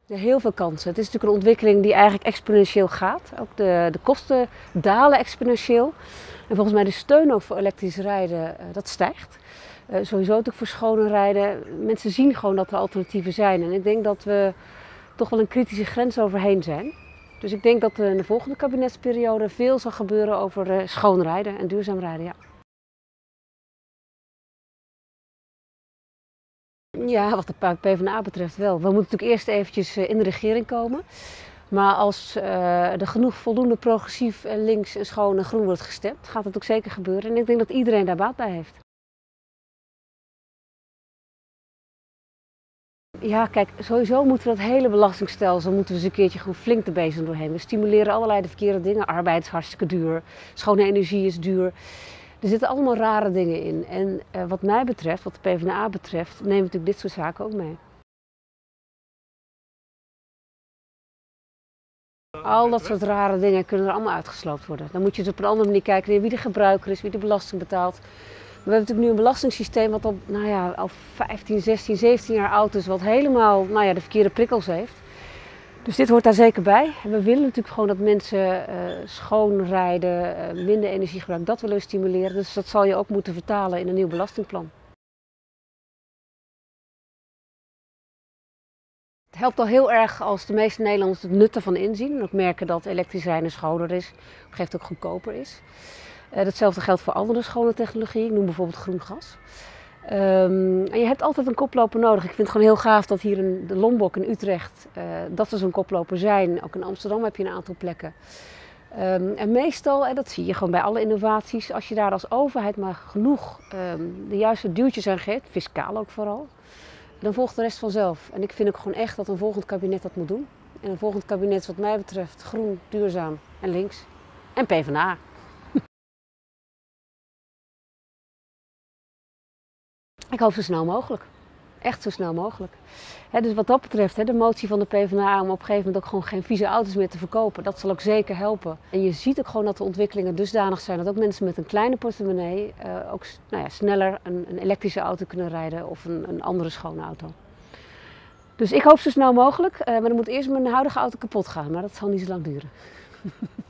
Ja, heel veel kansen. Het is natuurlijk een ontwikkeling die eigenlijk exponentieel gaat. Ook de kosten dalen exponentieel. En volgens mij de steun ook voor elektrisch rijden, dat stijgt. Sowieso natuurlijk voor schoner rijden. Mensen zien gewoon dat er alternatieven zijn. En ik denk dat we toch wel een kritische grens overheen zijn. Dus ik denk dat er in de volgende kabinetsperiode veel zal gebeuren over schoon rijden en duurzaam rijden. Ja. Ja, wat de PvdA betreft wel. We moeten natuurlijk eerst eventjes in de regering komen. Maar als er genoeg voldoende progressief en links en schoon en groen wordt gestemd, gaat dat ook zeker gebeuren. En ik denk dat iedereen daar baat bij heeft. Ja, kijk, sowieso moeten we dat hele belastingstelsel moeten we eens een keertje gewoon flink de bezem doorheen. We stimuleren allerlei de verkeerde dingen. Arbeid is hartstikke duur, schone energie is duur. Er zitten allemaal rare dingen in. En wat mij betreft, wat de PvdA betreft, nemen we natuurlijk dit soort zaken ook mee. Al dat soort rare dingen kunnen er allemaal uitgesloopt worden. Dan moet je dus op een andere manier kijken naar wie de gebruiker is, wie de belasting betaalt. We hebben natuurlijk nu een belastingssysteem wat al, nou ja, al 15, 16, 17 jaar oud is, wat helemaal de verkeerde prikkels heeft. Dus dit hoort daar zeker bij. En we willen natuurlijk gewoon dat mensen schoon rijden, minder energie gebruiken. Dat willen we stimuleren. Dus dat zal je ook moeten vertalen in een nieuw belastingplan. Het helpt al heel erg als de meeste Nederlanders het nut ervan inzien. En ook merken dat elektrisch rijden schoner is. Op een gegeven moment ook goedkoper is. Datzelfde geldt voor andere schone technologie. Ik noem bijvoorbeeld groen gas. En je hebt altijd een koploper nodig. Ik vind het gewoon heel gaaf dat hier in de Lombok in Utrecht dat er zo'n koploper zijn. Ook in Amsterdam heb je een aantal plekken. En meestal, en dat zie je gewoon bij alle innovaties, als je daar als overheid maar genoeg de juiste duwtjes aan geeft, fiscaal ook vooral, dan volgt de rest vanzelf. En ik vind ook gewoon echt dat een volgend kabinet dat moet doen. En een volgend kabinet is wat mij betreft groen, duurzaam en links. En PvdA. Ik hoop zo snel mogelijk. Echt zo snel mogelijk. Dus wat dat betreft, de motie van de PvdA om op een gegeven moment ook gewoon geen vieze auto's meer te verkopen, dat zal ook zeker helpen. En je ziet ook gewoon dat de ontwikkelingen dusdanig zijn dat ook mensen met een kleine portemonnee ook sneller een elektrische auto kunnen rijden of een andere schone auto. Dus ik hoop zo snel mogelijk, maar dan moet eerst mijn huidige auto kapot gaan, maar dat zal niet zo lang duren.